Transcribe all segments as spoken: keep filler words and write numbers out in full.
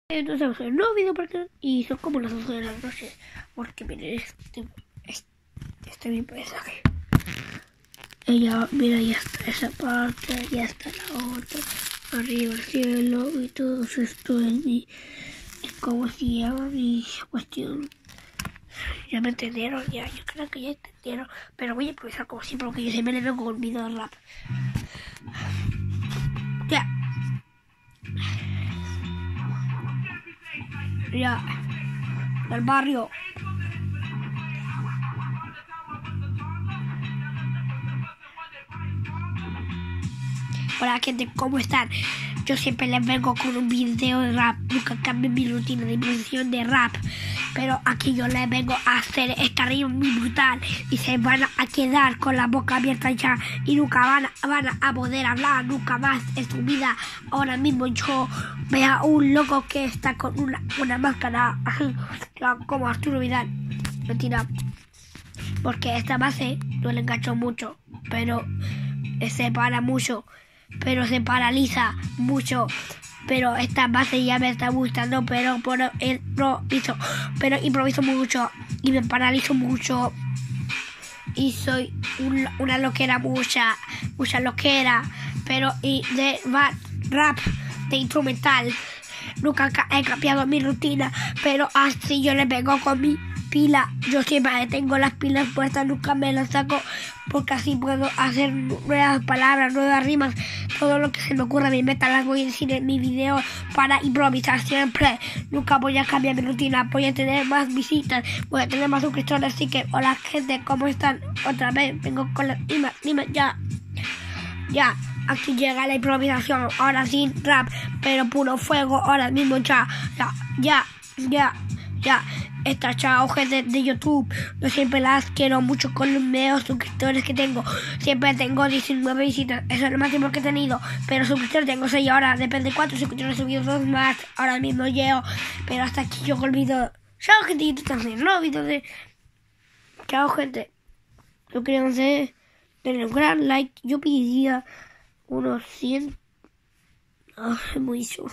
Entonces vamos a hacer un nuevo video porque... y son como las doce de la noche. Porque miren, este, este, este es mi paisaje. Ella, mira, ya está esa parte, ya está la otra, arriba el cielo y todo esto es mi, cómo se llama mi cuestión. Ya me entendieron, ya, yo creo que ya entendieron, pero voy a improvisar como siempre porque yo siempre le vengo con un video de rap. Ya. Ya. Del barrio. Hola gente, ¿cómo están? Yo siempre les vengo con un video de rap, nunca cambio mi rutina de improvisación de rap, pero aquí yo les vengo a hacer esta rima muy brutal y se van a quedar con la boca abierta ya y nunca van a, van a poder hablar nunca más en su vida. Ahora mismo yo veo a un loco que está con una, una máscara así, como Arturo Vidal, mentira, porque esta base no le enganchó mucho, pero se para mucho. Pero se paraliza mucho, pero esta base ya me está gustando, pero por improviso, pero improviso mucho y me paralizo mucho y soy un, una loquera, mucha, mucha loquera, pero y de rap, de instrumental, nunca he cambiado mi rutina, pero así yo le vengo con mi pila, yo siempre tengo las pilas puestas, nunca me las saco, porque así puedo hacer nuevas palabras, nuevas rimas, todo lo que se me ocurra, mi meta las voy a decir en mi video para improvisar siempre, nunca voy a cambiar mi rutina, voy a tener más visitas, voy a tener más suscriptores, así que hola gente, ¿cómo están? Otra vez vengo con las rimas, rimas, ya, ya, aquí llega la improvisación, ahora sin rap, pero puro fuego, ahora mismo ya, ya, ya, ya, ya. Esta chao gente de YouTube, yo siempre las quiero mucho con los medios suscriptores que tengo, siempre tengo diecinueve visitas, eso es lo máximo que he tenido, pero suscriptores tengo seis ahora, depende de cuántos suscriptores he subido, dos más, ahora mismo llego, pero hasta aquí yo con el video. Chao gente, también no video de... Chao gente, yo quería hacer denle un gran like, yo pediría unos cien, oh, es muy suro.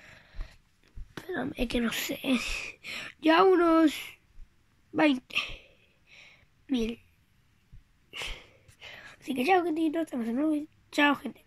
Es que no sé, ya unos veinte mil. Así que chao gente, estamos en nuevo. Chao gente.